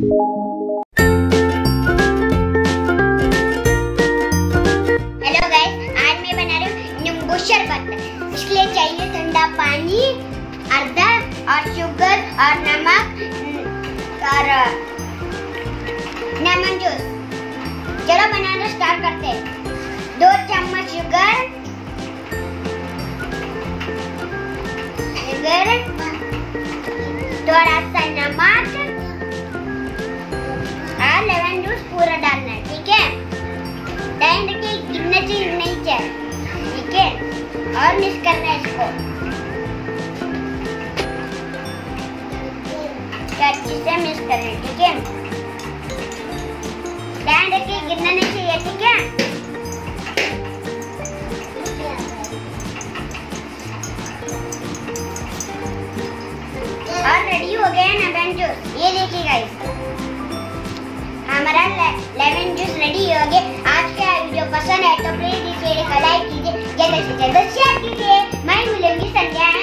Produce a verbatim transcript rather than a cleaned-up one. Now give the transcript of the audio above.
Hello guys, आज मैं बना रही हूँ नींबू शरबत। इसके लिए चाहिए ठंडा पानी, हल्दी और शुगर और नमक और लेमन जूस। चलो बनाना स्टार्ट करते हैं। दो चम्मच शुगर, शुगर, थोड़ा सा नमक और लेमन जूस पूरा डालना है, ठीक है। टाइम रखिए, गिरना चाहिए नहीं चाहिए, ठीक है। और मिक्स करना है इसको अच्छे से मिक्स करना है, ठीक है। ध्यान रखिए, गिरना नहीं चाहिए, ठीक है। और रेडी हो गया लेमन जूस। ये देखिए गाइस, हमारा लेमन जूस रेडी हो गया। आज का वीडियो पसंद है तो प्लीज इसे लाइक कीजिए, ज्यादा से ज्यादा शेयर कीजिए। मैं मिलूंगी संध्या।